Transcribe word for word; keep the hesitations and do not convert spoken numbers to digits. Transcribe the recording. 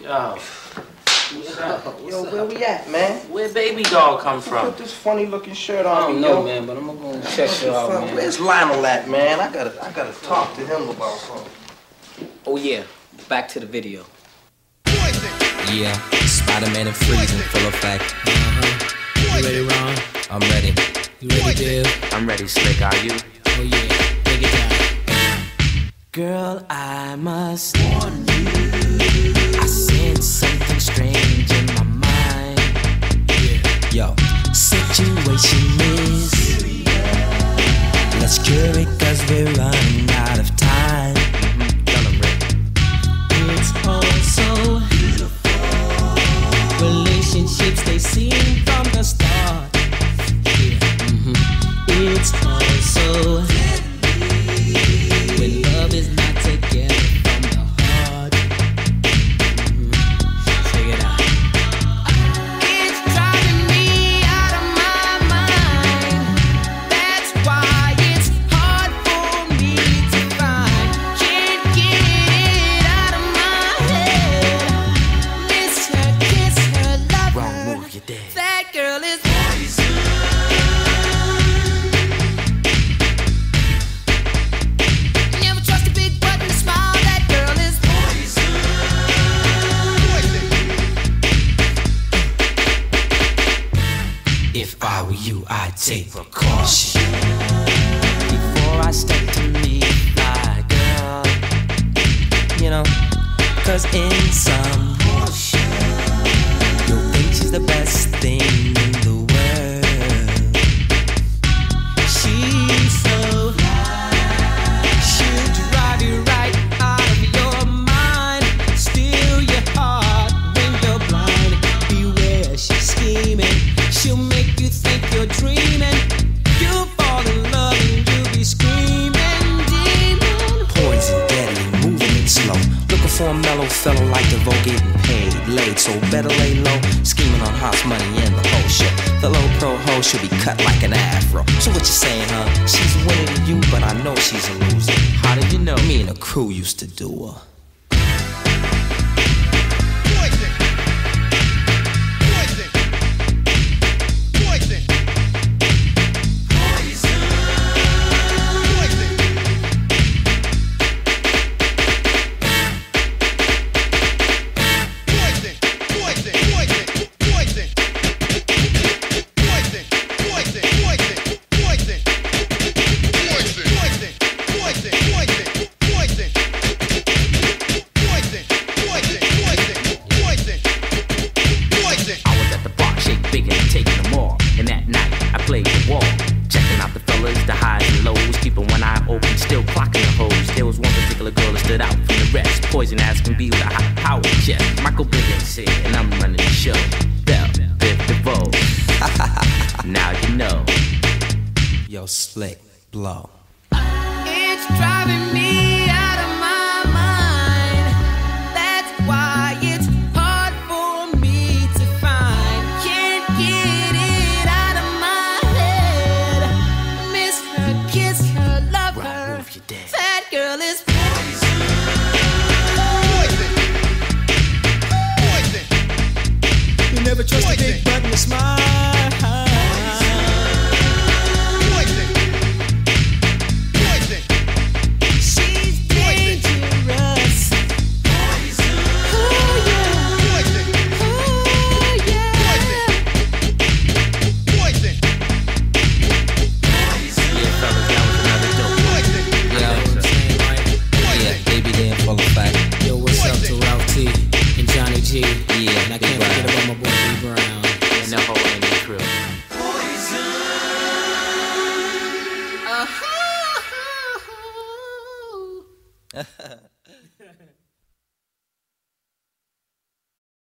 Yo. What's up? What's Yo, up? where we at, man? Where baby doll come from? Put this funny looking shirt on. I don't me, know, yo. man, but I'm gonna go check you out, man. Where's Lionel at, man? I gotta, I gotta talk to him about something. Oh yeah, back to the video. Yeah, Spider-Man and freezing, full effect. Uh-huh. You ready, Ron? I'm ready. You ready, Biv? I'm ready, Slick. Are you? Oh yeah, break it down. Girl, I must warn you. I sense something strange in my mind. Yeah. Yo, situation is serious. Let's cure it, cause we're running out of time. Mm-hmm. Tell him, Rick. It's all so beautiful. Relationships, they seem from the start. Yeah. Mm-hmm. It's all so deadly when love is not together from the heart. Mm-hmm. Check it out. It's driving me out of my mind. That's why it's hard for me to find. Can't get it out of my head. Miss her, kiss her, love her. Wrong move, you're dead. That girl is poison. Never trust a big button to smile. That girl is poison. If I were you, I'd take precaution before I step to meet my girl. You know, cause in some portion, you'll think she's the best thing in the world. She's so fly, she'll drive you right out of your mind, steal your heart when you're blind. Beware, she's scheming, she'll make you think you're dreaming. You'll fall in love and you'll be screaming, demon. Poison, deadly, moving it slow. Looking for a mellow fellow like DeVoe, getting paid, laid, so better lay low. Scheming on house money and the whole shit. The low pro hoe should be cut like an afro. So what you saying, huh? She's winning to you, but I know she's a loser. How did you know? Me and the crew used to do her. Poison ass can be with a high power jet. Michael Bivens here, and I'm running the show. Biv DeVoe. Now you know. Yo, Slick, blow. It's driving me out of my mind. That's why it's hard for me to find. Can't get it out of my head. Miss her, kiss her, love Wrong her. move, you're dead. That girl is You never trust a big button to smile.